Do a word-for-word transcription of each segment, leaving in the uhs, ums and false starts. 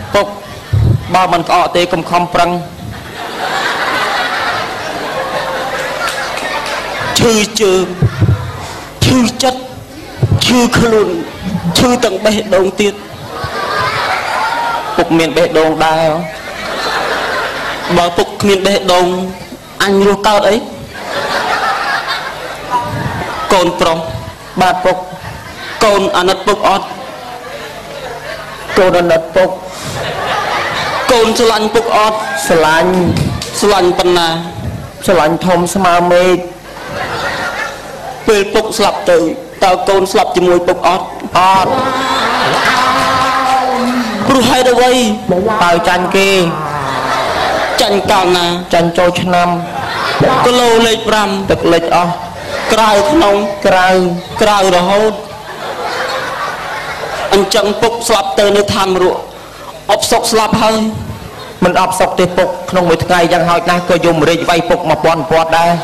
ពុកបើមិនក្អកទេកុំខំប្រឹងឈឺជើងឈឺចិត្តឈឺខ្លួនឈឺទាំងបេះដូងទៀតពុកមានបេះដូងដែរបើពុកគ្មានបេះដូងអញរស់កើតអីកូនប្រុសបាទពុកកូនអាណិតពុកអត់កូនអាណិតពុកកូនស្រឡាញ់ពុកអត់ស្រឡាញ់ស្រឡាញ់ប៉ុណ្ណាស្រឡាញ់ធំស្មើមេឃពេលពុកស្លាប់ទៅតើកូនស្លាប់ជាមួយពុកអត់អត់ព្រោះហេតុអ្វីតើចាញ់គេចាញ់កាលណាចាញ់ចូលឆ្នាំគីឡូលេខប្រាំទឹកលិចអស់ក្រៅក្នុងក្រៅក្រៅរហូតអញ្ចឹងពុកស្លាប់ទៅនៅឋានរក់អបសុកស្លាប់ហើយមិនអបសុកទេពុកក្នុងមួយថ្ងៃយ៉ាងហោចណាស់ក៏យំរេចវាយពុកមកពាន់ពាត់ដែរ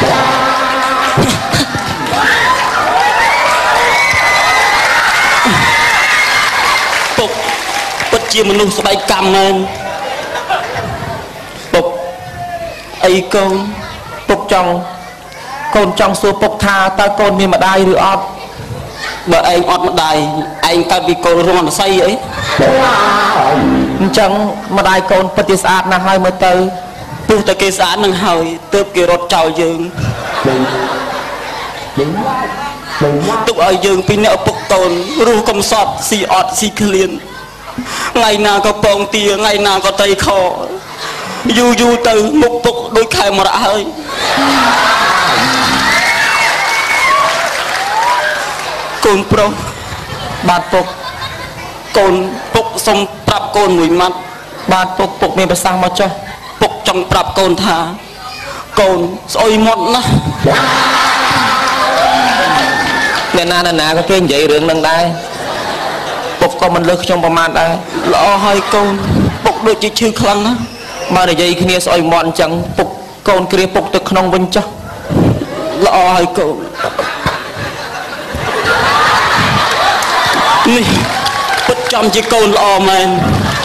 ពុកពិតជាមនុស្សស្បែកកម្មមែនពុកអីកូនពុកចង់កូនចង់សួរពុកថាតើកូនមានម្ដាយឬអត់បើឯងអត់ម្ដាយឯងកើតពីកូនរងអនស័យអីអញ្ចឹងម្ដាយកូនពិតជាស្អាតណាស់ហើយមើលទៅទោះតែគេស្អាតនឹងហើយទើបគេរត់ចោលយើងទុកឲ្យយើងពីអ្នកឪពុកកូនរស់កំសត់ស៊ីអត់ស៊ីឃ្លានថ្ងៃណាក៏ពងទាថ្ងៃណាក៏ត្រីខយូរយូរទៅមុខពុកដូចខែមរៈហើយកូនប្រុសបាទពុកកូនពុកសុំប្រាប់កូនមួយម៉ាត់បាទពុកពុកមានប្រសាសន៍មកចុះពុកចង់ប្រាប់កូនថាកូនស្អុយមាត់ណាស់អ្នកណាណាក៏គេនិយាយរឿងនឹងដែរពុកក៏មិនលើសខ្ញុំប្រមាណដែរល្អហើយកូនពុកដូចជាឈឺខ្លាំងណាស់បើនិយាយគ្នាស្អុយមាត់អញ្ចឹងពុកកូនគ្រាពុកទៅក្នុងវិញចុះល្អហើយកូននេះពិតចំជាកូនល្អមែន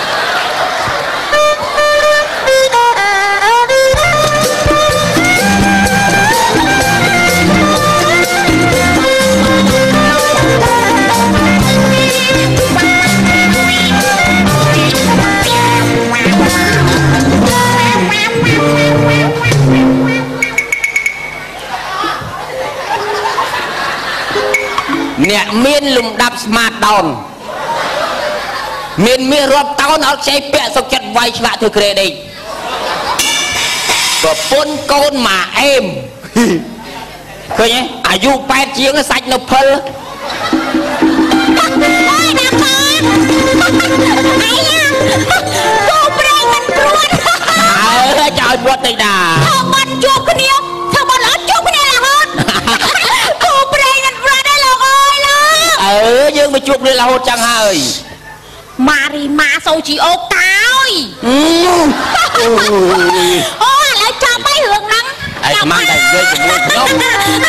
អ្នកមានលំដាប់ស្មាតដោនមានមានរាប់តោនអត់ខ្ចីពាក់សុកចិត្តវាយឆ្លាក់ធ្វើក្រេដេកប្រពន្ធកូនមកអេមឃើញទេអាយុប៉ែតជាងសាច់នៅភិលអូយណាកូនអាយ៉ាគូប្រេងមិនព្រួតអើចោលព្រួតតិចណាធ្វើបាត់ជួបគ្នាធ្វើបាត់អត់ជួបគ្នារហូតគូប្រេងមិនព្រួតទេលោកអើយលោកអើយើងមកជួបគ្នារហូតចឹងហើយម៉ារីម៉ាសូជីអូតើយអូឥឡូវចាប់ឲ្យរឿងហ្នឹងឯស្មានតែនិយាយជាមួយខ្ញុំចុង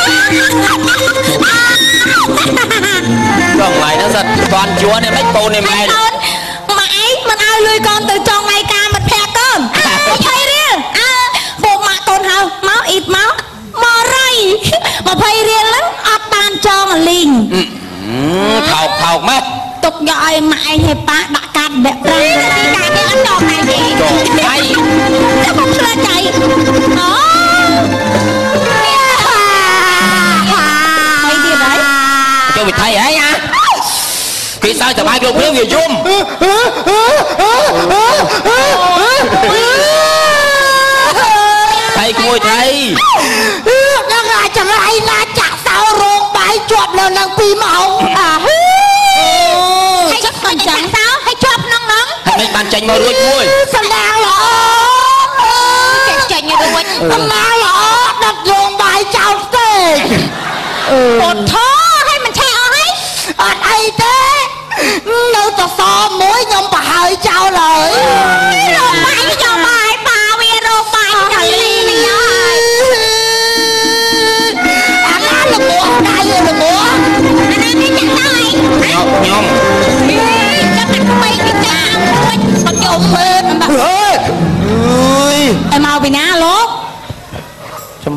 ឡើយហ្នឹងសិតគាត់ជួននេះមិនកូននេះមែនម៉ាក់អីមិនឲ្យលុយកូនទៅចងថ្ងៃការមិត្តភក្តិកូនអីរៀលអើពួកម៉ាក់កូនហៅមកអ៊ីតមកមករៃម្ភៃរៀលហ្នឹងអត់បានចងលីងថោកថោកម៉េចទុកយកឲ្យម៉ាក់ឯងឲ្យប៉ាដាក់កាត់បែបប្រាំទីកាគេអត់ចងដៃទេចងដៃតែខ្ញុំឆ្លាតចៃអូហើយទៀតហើយចូលវិថីហើយអាគេសើចសប្បាយលោកព្រាវវាយំថៃក្មួយថៃដល់អាចរៃណាចាក់សោរោងបាយជាប់នៅនឹងពីរម៉ោងអាហើយចាក់សោឲ្យជាប់ក្នុងហ្នឹងហើយមិនបានចេញមករួចមួយសម្ដាងល្អចេញចេញរួចសម្ដាងល្អដាក់រោងបាយចោលស្ទេពុតធោឲ្យមិនឆេះអស់ហើយអត់អីទេនៅតសមួយខ្ញុំប្រហើយចោលហើយរោងបាយយកបាយបាវារោងបាយចោលលីនេះហើយអាណាលងោដៃលងោអាណានេះចាក់ទៅខ្ញុំខ្ញុំចាំតែក្មេងគេចាមួយ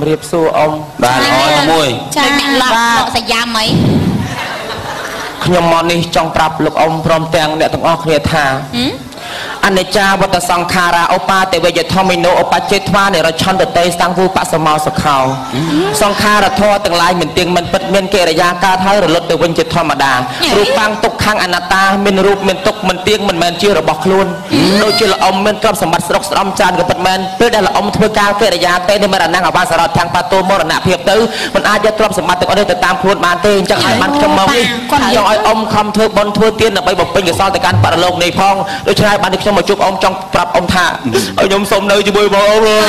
รีบสู้อมบ้านอ๋อมวยใช่หลับหลับสยามไหมขยมมอนี่จ้องปรับลูกอมพร้อมแตงเนี่ยต้องออกเรียธาอันในจ้าวัตสังขาราโอปาเตเวยทอมิโนโอปาเจตวาเนี่ยเราชนเตเตสังฟูปัสมาสขาวสังขาราทอตั้งหลายเหมือนเตียงมันเป็นเมียนเกรยากาไทยหรือรถเตวันเจตธรรมดารูปฟังตกข้างอนาตาเมียนรูปเมียนตกมันเตียงมันแมนเชื่อระบอกลุนโดยเชื่อละอมเมียนกลับสมบัติสรกสรมจานกับปัดแมนเพื่อได้ละอมทวการเกรยาเตในมรณะอาบาสารทางปาโตมรณะเพียบตื้อมันอาจจะกลับสมบัติแต่ก็ได้แต่ตามพูดมาเตงจังไอ้มันขมวิจงไอ้อมคำเธอบนทัวเตียนไปบอกเป็นกับซ้อนแต่การปรโลกในพองโดยใช้บันทึกสมุดจุกอมจงปรับอมท่าเอายมสมเลยจะบวยบอกเอาเลย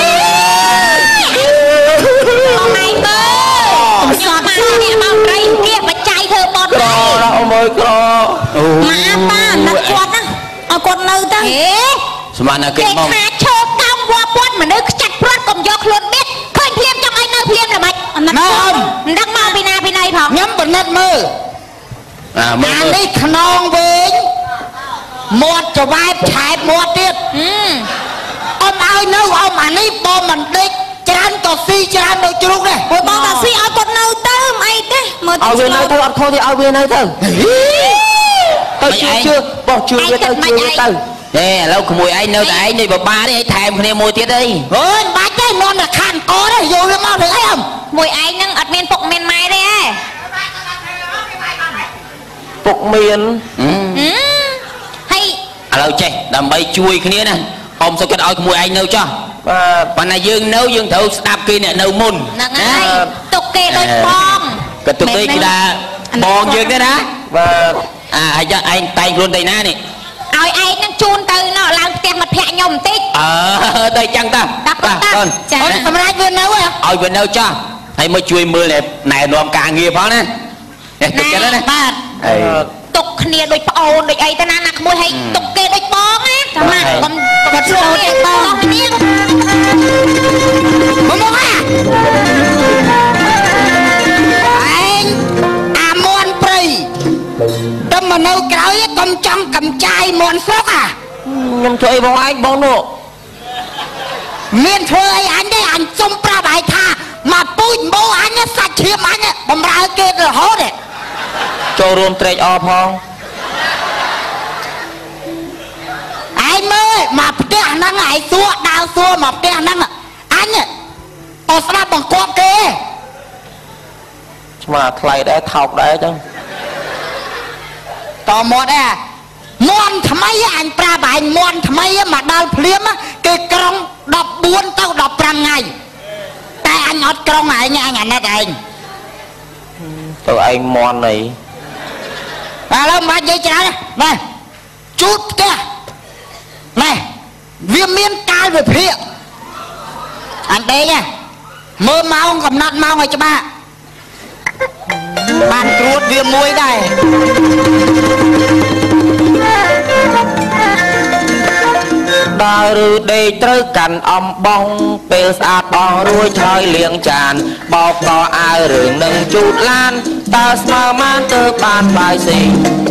ไม่เบอร์ยอมมาเนี่ยมาไรเกี่ยมาใจเธอบอลกรอแล้วเอามือกรอมาป้านักกวดนะเอากดเลยตั้งเอ๊ะสมานเก่งมากขาโชว์กำวัวปวดเหมือนนึกจัดพรวดกลมยกล้วนเม็ดเคยเพียมจังไอ้เนื้อเพียมหรือไม่น้องดังมาปีนาปีไหนพอย้ำบนนัดมืออ่านี่ขนองเวงหมดจะวายฉายหมดเด็ดอมเอาเนื้อเอามานี่บอมันเด็กจานต่อซีจานโดยจุกเลยบอต่อซีเอากดเนื้อเติมไอ้เด้เอาเวียนเนื้อเธอเอาโคที่เอาเวียนเนื้อเธอเธอชื่อชื่อบอกชื่อเธอชื่อเธอเนี่ยแล้วขโมยไอ้เนื้อแต่ไอ้นี่บอกบ้านี่ไอ้แถมคนนี้มวยเตี้ยดิเฮ้ยบ้าใจนอนแต่ขันคอได้อยู่ยังมาถึงไอ้อมมวยไอ้นั่งอัดเมียนปกเมียนไม้ได้ปกเมียนให้เราเจ๊ดำใบช่วยคนนี้นะอมสกัดเอาขโมยไอ้เนื้อจ้ะปัญหายืงเนื้อยืงเถาสตับกีเนี่ยเนื้อมุนนั่งไงตุกเกโดยปองกระตุกเกกีดาบองยืงได้นะว่าอ่าไอ้จะไอ้ไตกลุ่นไตหน้านี่เอาไอ้นั่งจูนตื่นเนาะเราเตรียมมาแพะยมติ๊กเออได้จังตาตักตักต้นจ้าทำไรเงินเนื้อวะเอาเงินเนื้อจ้ะให้มาช่วยมือเลยไหนรวมการเงียบเพราะนะเนี่ยตุกกันแล้วนะตุกเนียโดยปอโดยไอ้ตานานักมวยให้ตุกเกโดยปองนะทำไมผมกระโดดโดยปองนี่มึงมองอ่ะไอ้อามอนปรีแต่มันเอาเกลียกำจังกำใจมอนฟอกอ่ะยังช่วยบอกไอ้บอกหนูเมียนช่วยอันได้อันจมปลาใบท่ามาปุ้ยโบอันเนี่ยสัตว์เทียมอันเนี่ยบำราเกตเลยฮอเนี่ยโจรวมเตะอพองไอ้เมื่อมาเตะนั่งไอ้ซัวดาวซัวมาเตะนั่งอ่ะอันเนี่ยต่อสนาบังกอบเกมาใครได้เท่าได้จังต่อหมดอ่ะมอนทำไมอันปลาใบมอนทำไมมาดาวเพลียมอ่ะเกยกรองดอกบ้วนเต้าดอกปรังไงแต่อันอดกรองไงไงอันนั้นเองตัวไอ้มอนnày แล้วมาใจจ้าเนี่ยจุดแกเนี่ยเวียนเมียนกายแบบเพี้ยอันเดียเนี่ยมือเมากับนัดเมาไงจ้าบ้าบ้านตรวจเวียนมวยได้ดาวฤดีตรึกกันอมบองเปลสอาบองรวยชอยเลี้ยงจานบอกต่ออายเรื่องหนึ่งจุดล้านตาสมามาเตอบ้านบายสิ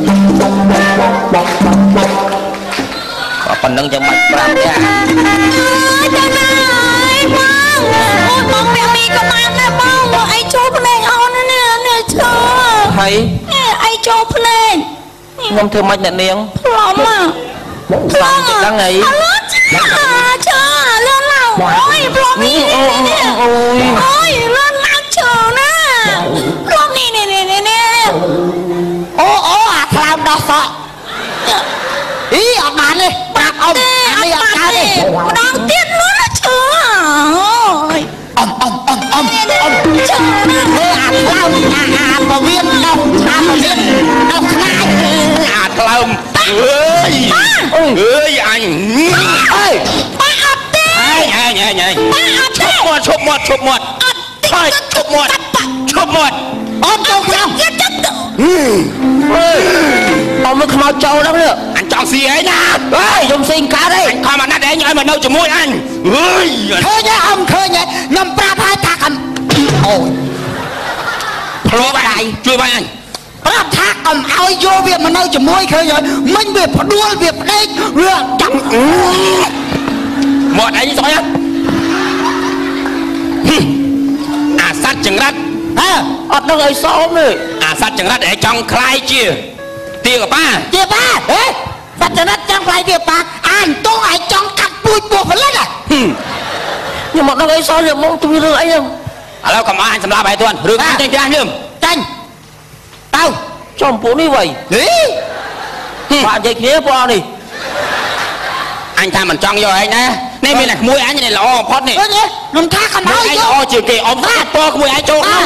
ก็ปนนึงจะมัดปรับเนี่ยจะนายบ้างมองแม่มีกำลังนะบ้างไอ้โจ๊กเพลงเอาเนี่ยเนี่ยเธอใครไอ้โจ๊กเพลงงมเธอมัดเนี่ยเนียงพร้อมอ่ะฟังจะตั้งไงเชื่อเชื่อเรื่องเราโอ้ยพร้อมนี่เนี่ยโอ้ยโอ้ยเรื่องเราเชื่อนะพร้อมนี่เนี่ยเนี่ยเนี่ยโอ้โอ้อาคลามดอกสออีออกมาเลยปากอมอันนี้ออกมาเลยน้องเตี้ยนรู้นะเชื่ออมอมอมอมอมเชื่อนะเอออาคลามอาอาบเวียนดอกอาบเวียนดอกขนาดอาคลามเฮ้ยเฮ้ยอันเฮ้ยป้าอับเต้ไอ้ไอ้ไอ้ไอ้ป้าอับเต้ชกหมดชกหมดชกหมดใช่ชกหมดชกหมดอมจงเราเฮ้ยเอามือขมาเจ้าแล้วเนี่ยอันจองเสียไอ้นะเฮ้ยยมสิงกาได้ข้ามาหน้าแดงยังไงมาเน่าจมูกอันเฮ้ยเธอเนี่ยอมเธอเนี่ยนำปลาพายตากันโอ้ยพลอยไปช่วยไปอันรับทักอมเอาโยเวียมันเอาจะมวยเคยเลยมันเวียบด้วนเวียบเด็กเรื่องจังหมดไอ้นี่สอยอ่ะអាសัตว์ចង្រិតហ៎អត់ដឹងអីសោមទេអាសัตว์ចង្រិតឯងចង់ខ្លាយជាទាកប៉ាទាប៉ាហេសត្វចង្រិតចង់ខ្លាយទាប៉ាអានតោះឯងចង់កាត់ពូជពោះផលិតខ្ញុំអត់ដឹងអីសោមខ្ញុំមកជួយរឿងអីហ្នឹងឥឡូវកុំអញសម្លាប់ឲ្យទាន់រឿងចាញ់ចាញ់លឿមចាញ់ទៅចំពួកនេះវៃនេះបាក់និយាយគ្នាពួកនេះអញថាមិនចង់យកឯងណានេះមានតែក្មួយអញនេះល្អបំផុតនេះខ្ញុំថាកុំឲ្យយកល្អជាងគេអ៊ំថាពណ៌ក្មួយឯងចូលហ្នឹង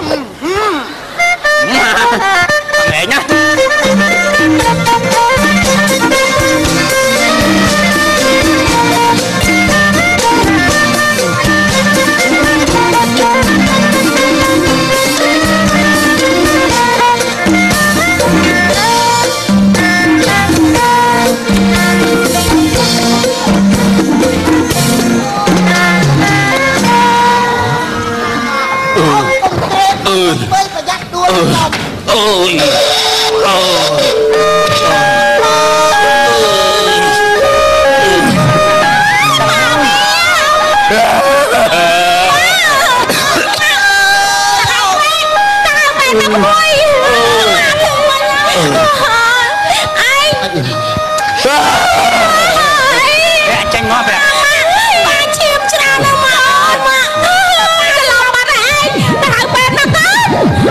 ហែងណាអូយអូចាញ់មកបែបបានឈាមច្រើនណាស់មកមកច្រឡំបាត់ឯងទៅហៅពេទ្យណាកូន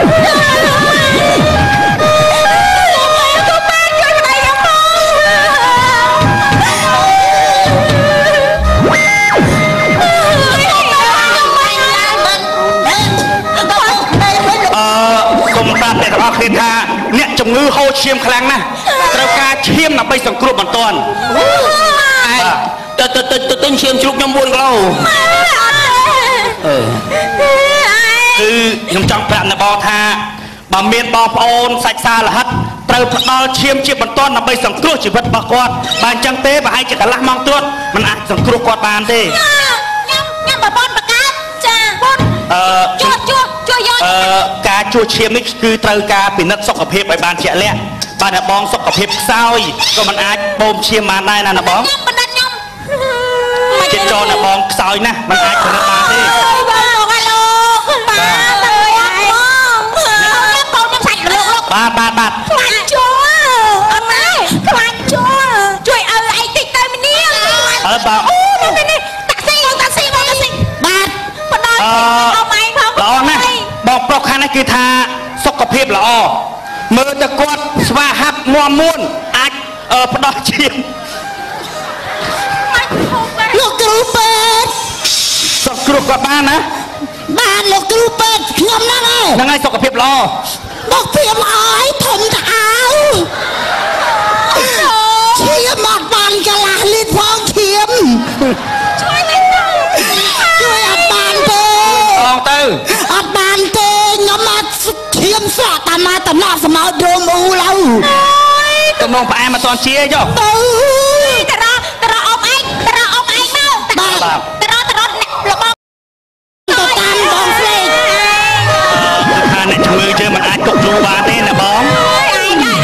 គេថាអ្នកជំងឺហូរឈាមខ្លាំងណាស់ត្រូវការឈាមដើម្បីសង្គ្រោះបន្ទាន់ទៅទៅទៅទៅទិញឈាមជ្រូកខ្ញុំបួនគីឡូអឺគឺខ្ញុំចង់ប្រាប់អ្នកបងថាបើមានបងប្អូនសាច់សាលហិតត្រូវផ្ដល់ឈាមជាបន្ទាន់ដើម្បីសង្គ្រោះជីវិតរបស់គាត់បើអញ្ចឹងទេប្រហែលជាកន្លះម៉ោងត្រួតមិនអាចសង្គ្រោះគាត់បានទេខ្ញុំខ្ញុំប្រព័ន្ធបង្កើតចាបងអឺជួជួជួយកអឺការជួឈាមនេះគឺត្រូវការពិនិត្យសុខភាពឲ្យបានជាក់លាក់បើអ្នកបងសុខភាពខ្សោយក៏មិនអាចបូមឈាមបានដែរណាអ្នកបងខ្ញុំបណ្ឌិតខ្ញុំចិត្តចូលអ្នកបងខ្សោយណាស់មិនអាចពិនិត្យបានទេបងហៅលោកបាទអើយអត់បងខ្ញុំសាច់លោកលោកបាទបាទបាទខ្លាញ់ជួអត់ណាខ្លាញ់ជួជួយឲ្យឯងតិចទៅមីនាងអើបាទអូនេះនេះតាក់ស៊ីបងតាក់ស៊ីបងតាក់ស៊ីបាទបដអឺល្អណាស់បងប្រុសខាងនេះគឺថាសុខភាពល្អមើលទៅគាត់ស្វាហាប់មាំមួនអាចផ្ដោះឈាមលោកគ្រូពេទ្យសង្គ្រោះគាត់បានណាបានលោកគ្រូពេទ្យខ្ញុំហ្នឹងហើយហ្នឹងហើយសុខភាពល្អមកព្រាមអើយធំទៅអើឈាមមកបានកន្លះលីត្រផងឈាមជួយទៅជួយអត់បានទេអងទៅអត់បានទេខ្ញុំមកឈាមស្រក់តាមមកតំណក់ស្មោចរោមអ៊ូឡូវតំណងផ្អែមមិនទាន់ជាចុះទៅតរតរអ៊ំឯងតរអ៊ំឯងមកបាទតរតររបស់ទៅតាមបងផ្លេចថាអ្នកជំងឺយើងមិនអាចទុកយូរបានទេណាបងអើយឯងឯង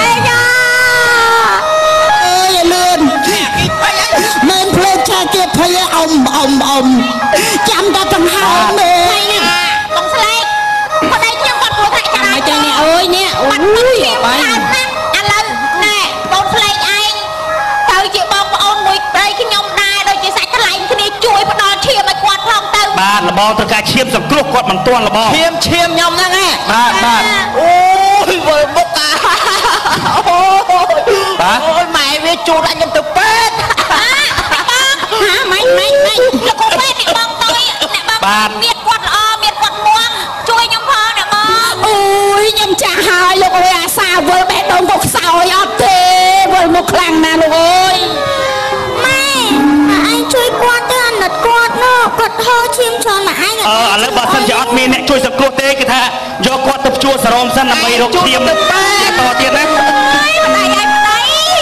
អើយលឿនមែនផ្លេចឆាគេភ័យអ៊ំអ៊ំអ៊ំចាំតែដង្ហើមទេបងស្លេកប្តីខ្ញុំគាត់ព្រោះថាចាំឲ្យចឹងនេះអើយនេះអូយបាយឥឡូវណែបងស្លេកឯងទៅជាបងប្អូនមួយប្តីខ្ញុំដែរដូចជាសាច់ថ្លៃគ្នាជួយផ្ដល់ឈាមឲ្យគាត់ផងទៅបាទលបងត្រូវការឈាមសង្គ្រោះគាត់មិនទាន់លបងឈាមឈាមខ្ញុំហ្នឹងហ៎បាទបាទអូយវល់មុខអាអូយបាទអូយម៉ែវាជួលអញខ្ញុំទៅពេទ្យហាម៉េចម៉េចម៉េចលោកគ្រូពេទ្យអ្នកបងទៅអ្នកបងមានគាត់ល្អមានគាត់មួងជួយខ្ញុំផងអ្នកបងអូយខ្ញុំចាស់ហើយលោកអើយអាសាវល់បេះដូងក៏ខ្សោយអត់ទេវល់មុខខ្លាំងណាស់លោកអើយម៉ែឯងជួយគាត់ទៅអាណិតគាត់នោះគាត់ហូរឈាមច្រើនមកឯងអឺឥឡូវបើសិនជាអត់មានអ្នកជួយសង្គ្រោះទេគឺថាយកគាត់ទៅជួលសរោមសិនដើម្បីរកឈាមទៅតទៀតណាអើយម្ដាយឯងម្ដាយ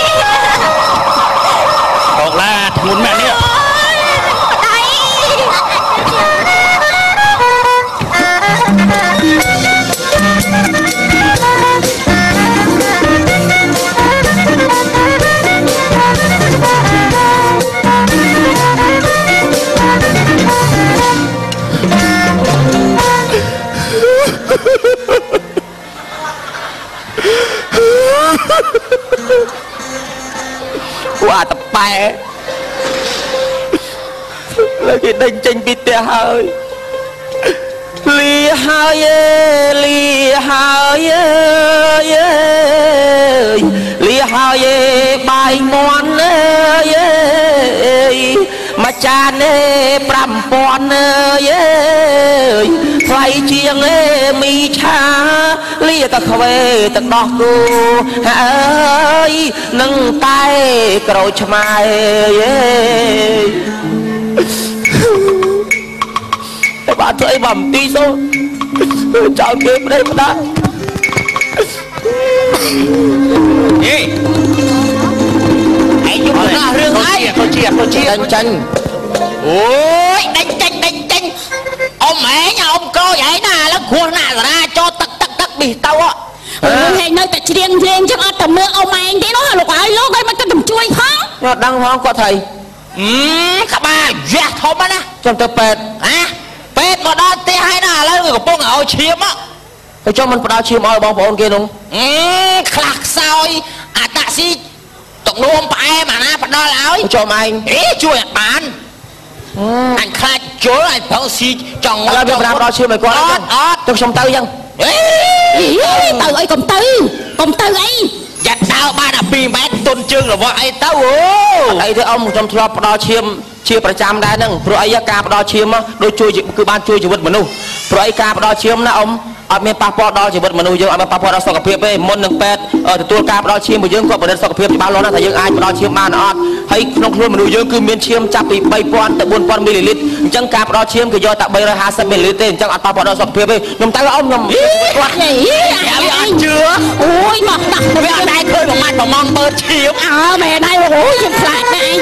រកឡាធ្ងន់ម៉ាក់នេះអว่าแต่แปะแล้วก็ได้จริงปีเตะเฮ้ยลีหายลีหายลีหายใบมอนเยมาจานเน่ปรำปอนเยไฟเชียงเอ้มีชาเลียตะเวตะดอกกูเฮ้ยนั่งใต้กระโชมายเย้แต่บ้านเธอไอ้บ่มตีโซ่เจ้าเก็บได้ไม่ได้เฮ้ยไอ้ยุ่งหน้าเรื่องไอ้เขาเชียร์เขาเชียร์ดันจันโอ้ยดันจันดันจันông mẹ nhà ông cô vậy nè nó khuôn nè ra cho tắc tắc tắc bị tao á hay nơi tại riêng riêng chứ tầm mưa ông mày thế nó là lục ai lúc đây mà cái tầm chui không nó đăng hoang qua thầy các ba già thôm á nè trong tờ pet à pet mà đó tê hai nè lấy người của bông ở chiếm á để cho mình vào chiếm ở bóng bóng kia đúng khạc sao à tạ si tổng luôn phải mà na phải đo lão cho anh ý chui bạn anh khai chối anh phao si chồng là việc làm đó chưa mày qua trong sông tây chăng tao ơi công tư công tư ấy giặt tao ba đập pin bét tôn trương rồi vợ ai tao đây thế ông trong thọ đo chiêm chiaประจำได้นั่งเพราะไอ้กาปดอเชียมโดยช่วยคือบ้านช่วยชีวิตมนุษย์เพราะไอ้กาปดอเชียมนะอมอดมีปาปอดอชีวิตมนุษย์เยอะอดมีปาปอดอสกปรกไปมนหนึ่งแปดเออตัวกาปดอเชียมไปเยอะก็ประเด็นสกปรกที่บ้านเรานะแต่ยังอายปดอเชียมมาอดให้น้องครัวมนุษย์เยอะคือเมียนเชียมจับปีใบปอนตะบุญปอนมิลลิลิตรจังกาปดอเชียมคือยอตะใบร้อยห้าสิบมิลลิลิตรจังอดปาปอดอสกปรกไปยมตายว่าอมยมวัดใหญ่ anh chưa ôi mà đặt với anh đây khơi một mặt mà mong bơ chiếm à mẹ đây ôi giật lại này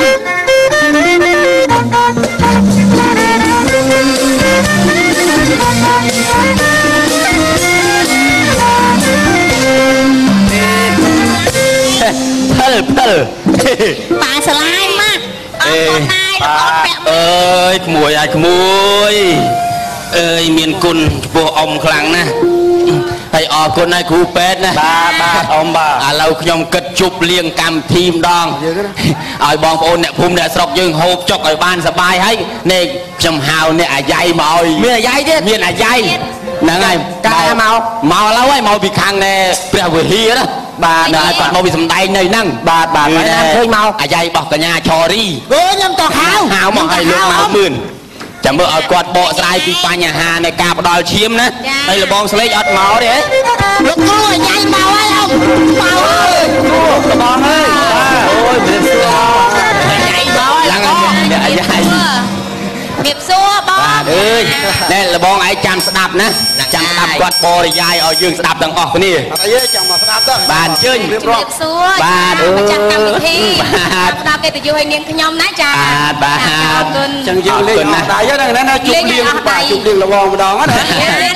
phật phật bà slime mà con này ơi mùi ai mùi ơi miền cùn bộ ông khẳng nè thầy ở con này khu pet nè ba ba ông bà à lâu nhom kịch chụp liền cầm phim đòn ở bong ôn nè phun nè sọc dương hộp chọc ở ban sập bài hay nè chầm hào nè à dây mồi miền là dây chứ miền là dây nè này cái màu màu lâu ấy màu bị khang nè bèo vừa hia đó bà nè còn màu bị sầm tay này năng bà bà cái này hơi màu à dây bọc cả nhà trò đi ơi nhom tỏ hào hào mà hay luôn máu mượn chẳng bữa ở quạt bộ sai thì qua nhà hà này cạp đòi chiếm nè đây là bong slate ọt máu đấy lúc ơi nhanh màu ơi ông màu ơi bong ơi ôi biệt xua nhanh màu ơi là dài nghiệp xua bong ơi đây là bong ấy chăm đạp nè chăm đạp quạt bộ dài ở dương đạp đằng ọt cái này bàn chơi nghiệp xua bàn ơi chăm cam thi đạp cái từ du hay niên nhom nát trà bà chân dương lên ngọn đáy á này nó chụp điên bà chụp điên là bò đòn á này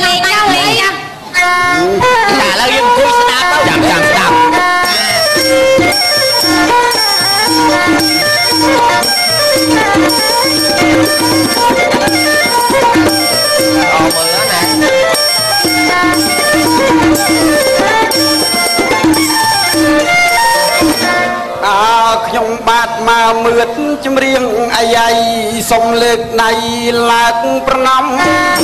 trả lời dương cùi đạp chăm chăm đạp Ồ bữa nè nhung bát mà mượt chim riêng ai ai sông lệ này lạc pranam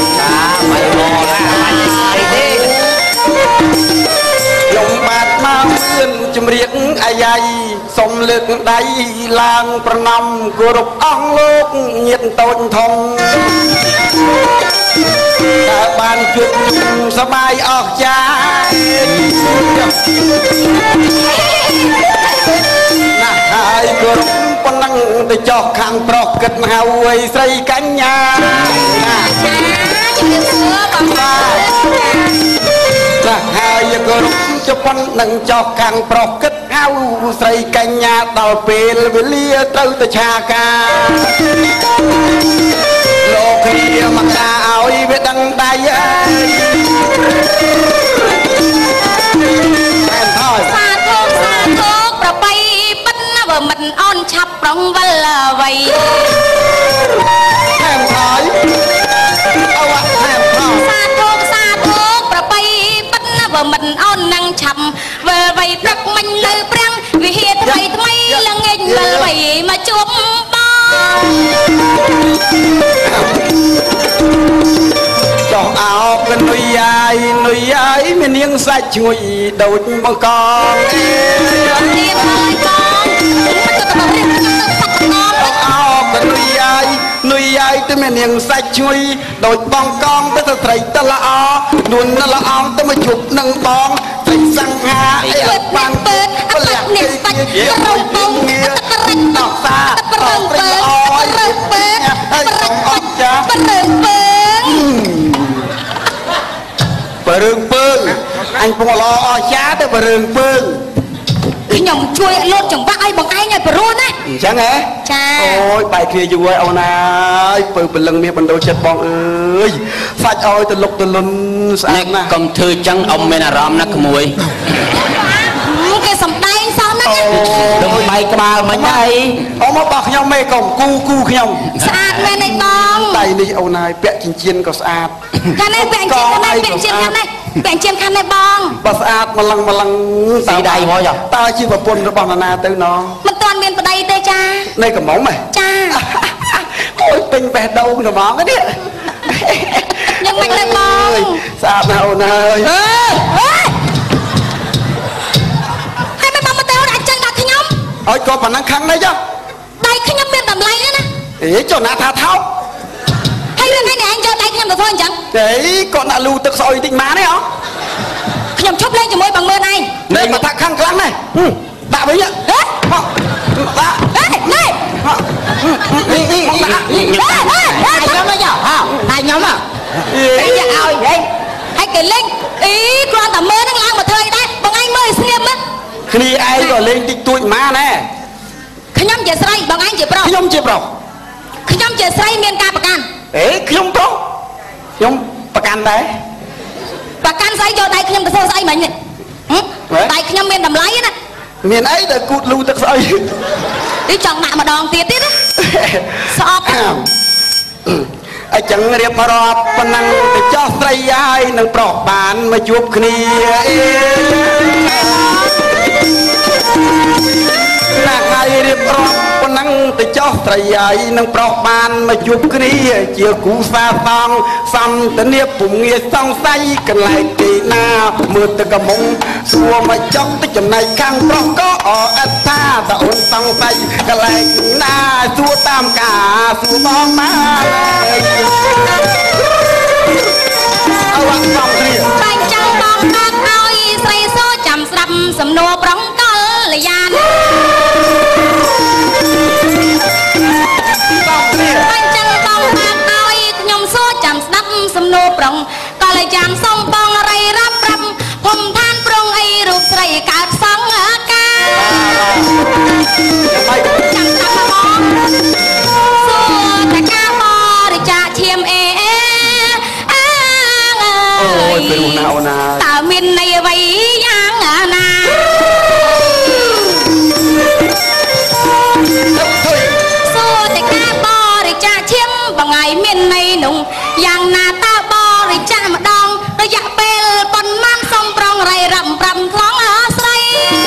nhung bát mà mượt chim riêng ai ai sông lệ đây lạc pranam của rục ong lốc nhiệt tôn thông các bạn chuyện sớm ai ở cha hai cô con năng để cho khang pro kết hào ấy xây cánh nhà hai cô cho con năng cho khang pro kết hào xây cánh nhà đào pê với lia trâu từ cha ca lô khi mặc ta áo biết đăng tay mình on chập rong vân là vậy em hỏi ô ạ em hỏi xa thuốc xa thuốc và bay bắt vợ mình on năng chậm về លវៃព្រឹកមិញនៅប្រាំងវិហារថ្មីថ្មីល្ងាចវិលវៃមកជួបបងចោះអោបកនុយយាយនុយយាយមាននាងសាច់ឈ្ងុយដូចបង្កងអេនេះហើយបងអោបកនុយយាយនុយយាយទៅមាននាងសាច់ឈ្ងុយដូចបងកងទៅទៅត្រីតល្អនួនល្អងទៅមកជប់នឹងបងត្រីសង្ហាអីបានពើបលះនេះបាច់រំពងទឹករិចតោះសាប្រឹងពើប្រឹងពើហើយអត់ចាប្រឹងពើបើរឿងពើងអញពងល្អអស្ចារ្យទៅបើរឿងពើងខ្ញុំជួយលោតចង្វាក់ឲ្យបងឯងឲ្យប្រួនណាអញ្ចឹងហ៎ចាអូយបែកគ្នាយូរហើយអូនអើយពើពលឹងមានបណ្ដោចិត្តបងអើយសាច់ឲ្យទៅលុកទៅលុនស្អាតណាស់កុំធ្វើអញ្ចឹងអ៊ំមានអារម្មណ៍ណាក្មួយគេសំដែងសោះណាដូចបែកក្បាលមិញអីអ៊ំមកបោះខ្ញុំមេកុំគូគូខ្ញុំស្អាតមែនទេបងដៃនេះអូនហើយពាក់ចិញ្ចៀនក៏ស្អាតខាងនេះពាក់ចិញ្ចៀនខាងនេះពាក់ចិញ្ចៀនខាងនេះពាក់ចិញ្ចៀនខាងនេះបងបើស្អាតម្លឹងម្លឹងស៊ីដៃមកតើជាប្រពន្ធរបស់ណាទៅណមិនទាន់មានប្តីទេចានៅកំមុំហ៎ចាអូយពេញបេះដូងត្មងនេះខ្ញុំមិនដឹងបងស្អាតណាស់អូនហើយអើហើយមិនបងមកទៅដាក់ចឹងដាក់ខ្ញុំអើយក៏ប៉ុណ្ណឹងខាងនេះចុះដៃខ្ញុំមានតម្លៃណាអេចុះណាថាថោកហើយរឿងនេះឯងយកដៃខ្ញុំទៅធ្វើអញ្ចឹងអេគាត់ដាក់លូទឹកស្អុយតិចម៉ានេះហ៎ខ្ញុំឈប់លេងជាមួយបងមើលឯងនេះមកថាខាងខ្លាំងណាស់ដាក់វិញហ៎មកដាក់ហេនេះនេះមកដាក់ខ្ញុំមកយកហ៎ដៃខ្ញុំហ៎តែយកឲ្យហីហើយគេលេងអីគ្រាន់តែមើលនឹងឡើងមកធ្វើអីដែរបងឯងមើលស្ងៀមមើលគ្នាឯងក៏លេងតិចតួចម៉ាណែខ្ញុំជាស្រីបងឯងជាប្រុសខ្ញុំជាប្រុសខ្ញុំជាស្រីមានការប្រកាន់អេខ្ញុំប្រុសខ្ញុំប្រកាន់ដែរប្រកាន់ស្អីយកដៃខ្ញុំទៅធ្វើស្អីមិញនេះដៃខ្ញុំមានតម្លៃណាមានអីដែលគូតលូទឹកស្អុយនេះចង់ដាក់ម្ដងទៀតទៀតណាស្អប់អញ្ចឹងរៀបរាប់ប៉ុណ្ណឹងទៅចោះស្រីហើយនឹងប្រុសបានមកជួបគ្នាអេណាហើយរៀបរាប់ប៉ុណ្ណឹងទៅចោះស្រីហើយនឹងប្រុសបានមកជួបគ្នាជាគូសាសងសន្តានាពុំងាយសង្ស័យកន្លែងទីណាមើលទៅកំមុំសួរមកចង់ទៅចំណែកខាងប្រុសក៏អអត់ថាតអូនសង្ស័យកន្លែងណាសួរតាមការសួរបងមកអវ៉ាន់សំគ្រាបាញ់ចាំបងកាត់ឲ្យស្រីសូចាំស្ដាប់សំណួរប្រុងកលយានបាញ់ចាំបងកាត់ឲ្យខ្ញុំសូចាំស្ដាប់សំណួរប្រុងកលយានសុំបងរៃរាប់ប្រាប់ភូមិឋានប្រុងអីរូបស្រីកើតសង្ឃកាចាំស្ដាប់បងសួរតែការបរិច្ចាគឈាមអេអូយពេលណាអូនណាតើមានន័យអ្វីយ៉ាងណាសួរតែការបរិច្ចាគឈាមបងឯងមានន័យនោះយ៉ាងណាតើបរិច្ចាគម្ដងរយៈពេលប៉ុន្មានសុំប្រងរៃរ៉ាំប្រាំថ្លង់ស្រី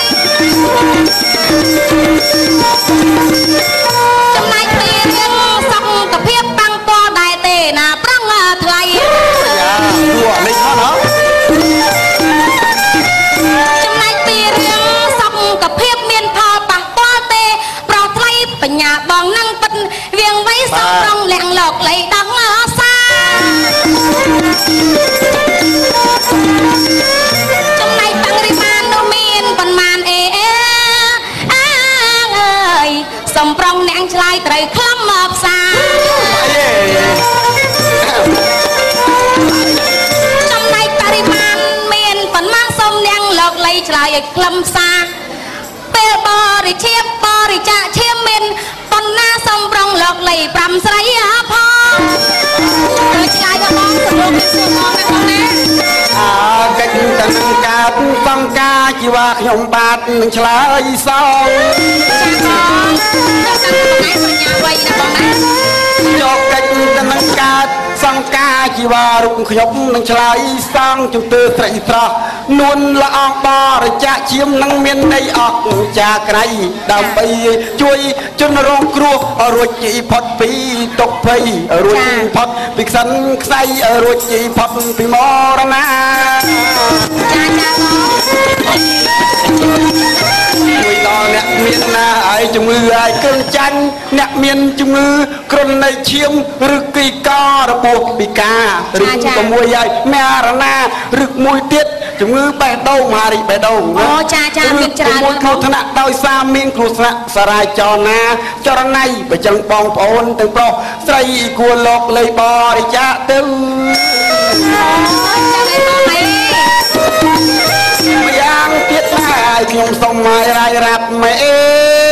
ចំណែកពីរឿងសុខភាពបាំងពាល់ដែរទេណាប្រងថ្លៃគួរលេងមកហ៎ចំណែកពីរឿងសុខភាពមានផលប៉ះពាល់ទេប្រោះថ្លៃបញ្ញាបងនឹងពិតវៀងវៃសំប្រងលាក់លោកលៃដងសាចំណែកបាំងរិបាននោះមានប៉ុន្មានអេអើយសំប្រងអ្នកឆ្លើយត្រូវខ្លំមកផ្សារចំណែកបរិមាណមានប៉ុន្មានសុំនាងលោកលៃឆ្លើយឲ្យខ្លឹមផ្សារពេលបរិច្ចាគបរិច្ចាគឈាមមានប៉ុណ្ណាសុំប្រងលោកលៃប្រាំស្រីផងជួយឆ្លើយបងបងលោកសួរមកណាបងណាអើកិច្ចតែនឹងកើតសង្ការជីវ៉ាខ្ញុំបាទនឹងឆ្លើយសងចាបងចាំបងឯងបញ្ញាវៃណាបងណាយកកិច្ចតែនឹងកើតសង្ការជីជីវ៉ារុកខ្ញុំនឹងឆ្លើយសាងជំទើស្រីស្រស់នួនละអងបរិច្ចាគឈាមនឹងមានន័យអកចាក្រៃដើម្បីជួយជនរងគ្រោះរួចជីផុតពីទុក្ខភ័យរួចផុតពីខ្សិនខ្សៃរួចជីផុតពីមរណាចាចាជួយដល់អ្នកមានណាឲ្យជំងឺឲ្យគ្រឿងចាញ់អ្នកមានជំងឺគ្រុននៃឈាមឬគីការរបួសពិការឬក៏មួយឲ្យមរណាឬមួយទៀតជំងឺបេះដូងមហារីកបេះដូងអូចាចាមានច្រើនមួយគ្រោះថ្នាក់ដោយសារមានគ្រោះថ្នាក់សារាយចរណាចរណៃបើចឹងបងប្អូនទាំងប្រុសស្រីគួរលោកលេបរិច្ចាគទៅយ៉ាងទៀតហើយខ្ញុំសូមឲ្យរាយរាប់មេអេ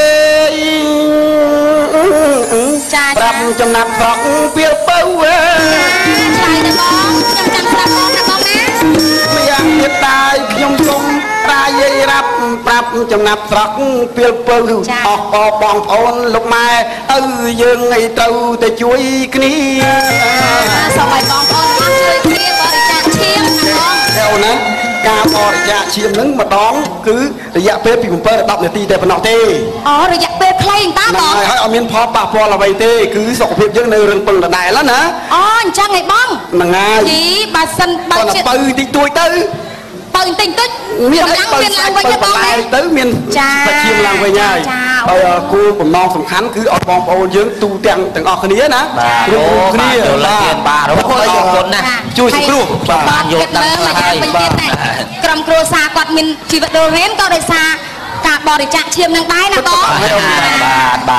ចាប្រាប់ចំណាប់ស្រក់ពីលបើឆ្លើយទៅបងខ្ញុំចាំប្រាប់បងណាបងណាម្យ៉ាងទៀតដែរខ្ញុំសូមរាយរាប់ប្រាប់ចំណាប់ស្រក់ពីលបើអស់បងប្អូនលោកម៉ែឪយើងឲ្យត្រូវតែជួយគ្នាសូមឲ្យបងប្អូនជួយគ្នាបរិច្ចាគឈាមណាបងចូលណាការបរិច្ចាគឈាមនឹងម្ដងគឺរយៈពេលពី7ដល់10នាទីតែប៉ុណ្ណោះទេអូរយៈពេលខ្លីតាបងហើយហើយអត់មានផលប៉ះពាល់អ្វីទេគឺសុខភាពយើងនៅរឹងពឹងដដែលណាអូអញ្ចឹងឯងបងហ្នឹងហើយជីបើសិនបើជាបើតិចតួចទៅបើតិចតិចមានឡើងមានឡើងវិញទេបងទៅមានសាច់ឈាមឡើងវិញហើយហើយគោលបំណងសំខាន់គឺឲ្យបងប្អូនយើងទូទាំងទាំងអស់គ្នាណារួមគ្នាបាទបាទអរគុណអរគុណណាជួយសង្គ្រោះបានយល់ដឹងហើយបាទក្រុមគ្រួសារគាត់មានជីវិតរស់រានក៏ដោយសារការបរិច្ចាគឈាមនឹងដែរណាបងបាទបាទ